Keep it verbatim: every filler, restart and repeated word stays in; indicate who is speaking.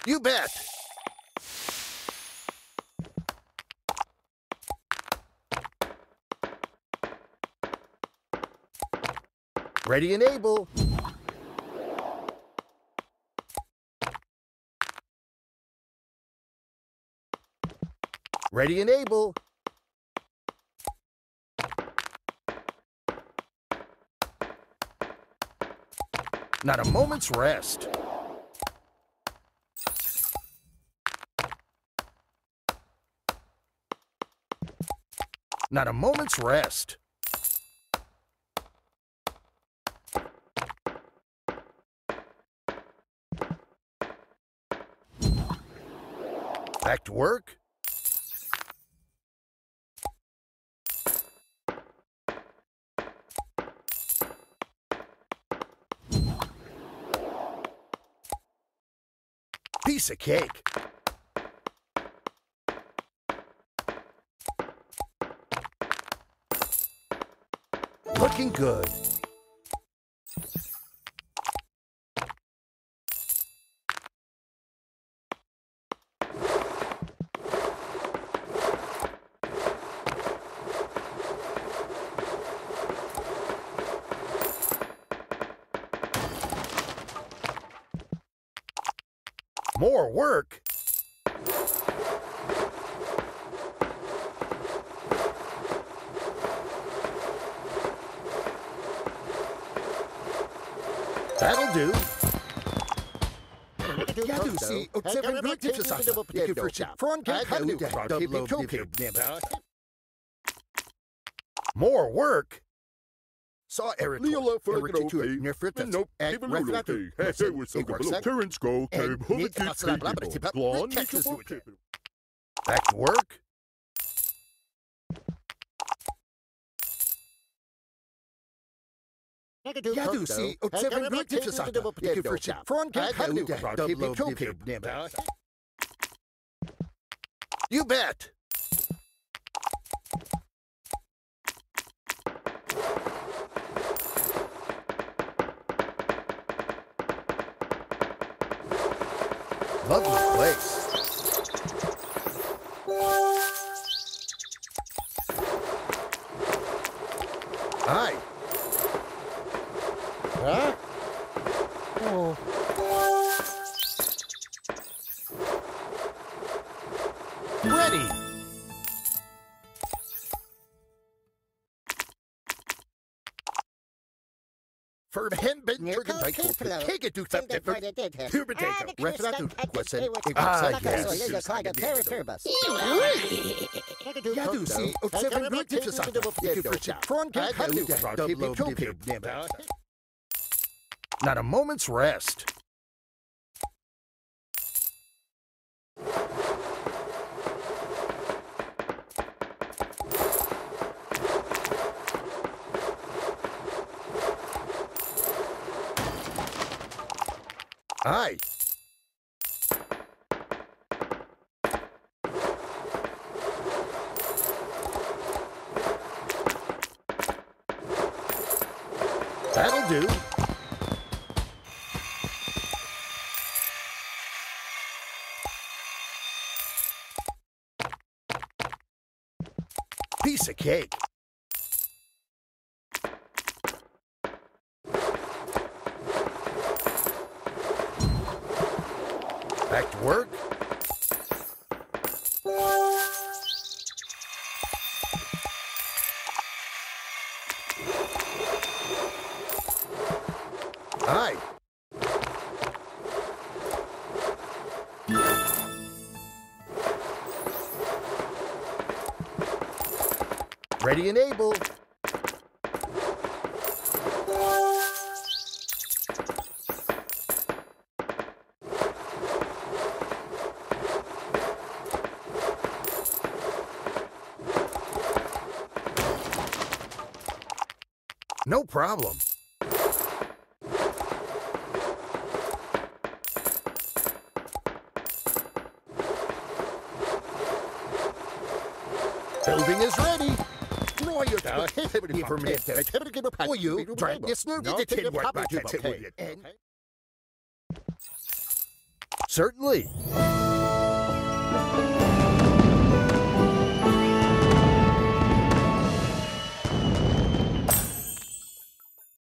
Speaker 1: You bet. Ready and able. Ready and able. Not a moment's rest. Not a moment's rest. Back to work. Piece of cake. Looking good. More work. That'll do. Ja, du sie observen wirklich Sachen. Ich verstehe. Von More work. Saw Eric.
Speaker 2: Leo for
Speaker 1: Eric
Speaker 2: the
Speaker 1: to near Frittes.
Speaker 2: Nope.
Speaker 1: Egg refractor.
Speaker 2: Hey, was so good. Terrence go. Came home and
Speaker 1: Back to work. Ja, du sie observen wirklich Sachen. Ich verstehe. Von You bet. Lovely place. Aye. Huh? Oh. Ready. För hemben tryggen bike. Kege du fem för. Hur betänkar. Referat ut. Quesen. Ah, yes. Ja, du see. Observen relative saken. Ik versta. Från Not a moment's rest. Aye. That'll do. Piece of cake. Back to work. Aye. Ready and able. No problem. Building is ready. Roy, you're for me. Oh, you drag this new. Certainly.